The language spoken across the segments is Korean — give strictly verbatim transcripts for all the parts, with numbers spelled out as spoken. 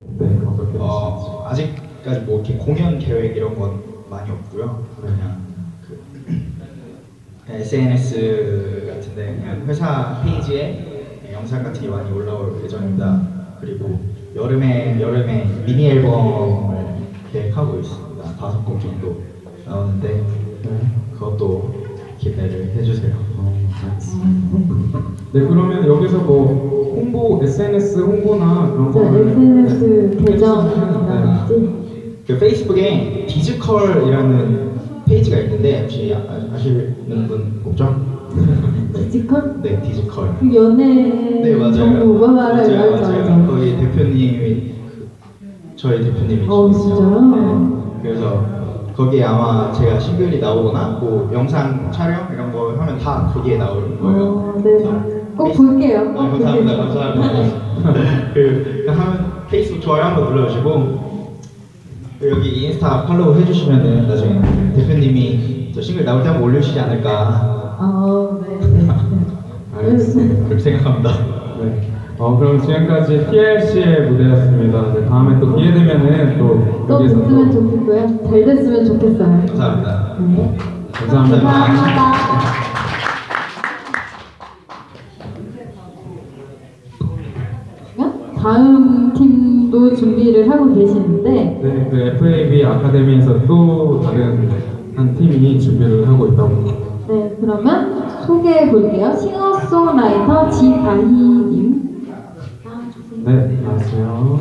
네, 어떻게 어, 아직까지 뭐 이렇게 공연 계획 이런 건 많이 없고요. 그냥 그 에스엔에스 같은데 그냥 회사 페이지에 영상 같은 게 많이 올라올 예정입니다. 그리고 여름에 여름에 미니 앨범을 계획하고 있습니다. 다섯 곡 정도 나오는데 그것도 기대를 해주세요. 어, 네, 그러면 여기서 뭐 홍보, 에스엔에스 홍보나 그런 네, 거를 에스엔에스 네, 계정이라든지 그 페이스북에 디지컬이라는 페이지가 있는데 혹시 아, 아시는 분 없죠? 디지컬? 네, 디지컬. 그 연애 네, 맞아요. 정보 알아요, 맞아요, 알죠, 맞아요. 알죠. 거기 대표님이 그, 저희 대표님이시거든요. 어, 진짜요? 네. 그래서 거기에 아마 제가 싱글이 나오거나 뭐 영상 촬영 이런 거 하면 다 거기에 나오는 거예요. 어, 네. 꼭 볼게요. 꼭 아, 감사합니다, 볼게요. 감사합니다. 그 하면 페이스북 좋아요 한번 눌러주시고 여기 인스타 팔로우 해주시면은 나중에 대표님이 저 싱글 나올 때 한번 올려주시지 않을까. 아, 네, 네. 알겠습니다. 그렇게 생각합니다. 네. 어, 그럼 지금까지 티알씨의 무대였습니다. 네, 다음에 또 기회 되면은 또 또 여기서 됐으면 또 좋겠고요. 잘 됐으면 좋겠어요. 감사합니다. 네. 감사합니다. 감사합니다. 다음 팀도 준비를 하고 계시는데 네, 그 에프에이비 아카데미에서 또 다른 한 팀이 준비를 하고 있다고 합니다. 네, 그러면 소개해 볼게요. 싱어송라이터 지다희님. 나와주세요. 네, 안녕하세요.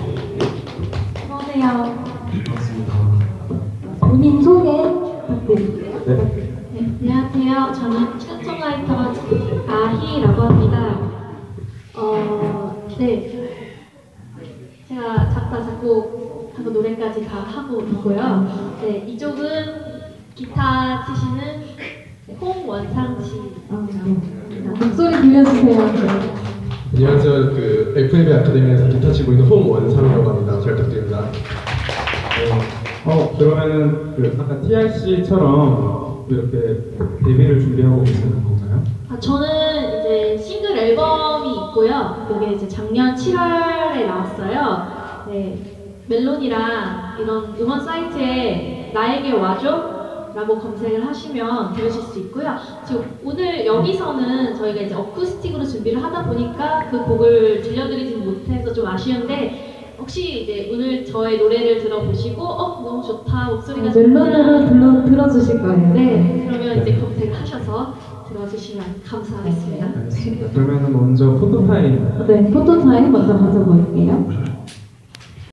안녕하세요. 반갑습니다. 본인 소개 부탁드릴게요. 네. 네, 안녕하세요. 저는 싱어송라이터 아희라고 합니다. 어, 네. 제가 작사, 작곡하고 노래까지 다 하고 있고요. 네, 이쪽은 기타 치시는 홍원상 씨. 아, 네. 목소리 들려주세요. 네. 안녕하세요. 그 에프에이비 아카데미에서 기타 치고 있는 홍원상이라고 합니다. 잘 부탁드립니다. 네. 어, 그러면은 그 아까 티알씨처럼 이렇게 데뷔를 준비하고 계시는 건가요? 아, 저는 이제 싱글 앨범이 있고요. 그게 이제 작년 칠월에 나왔어요. 네, 멜론이랑 이런 음원 사이트에 나에게 와줘 라고 검색을 하시면 들으실 수 있고요. 지금 오늘 여기서는 저희가 이제 어쿠스틱으로 준비를 하다 보니까 그 곡을 들려드리지 못해서 좀 아쉬운데 혹시 이제 오늘 저의 노래를 들어보시고 어 너무 좋다 목소리가 좋다. 멜론으로 들러, 들어주실 거예요. 네, 그러면 이제 검색을 하셔서 들어주시면 감사하겠습니다. 알겠습니다. 그러면은 먼저 포토타임. 네, 포토타임 먼저 가져볼게요.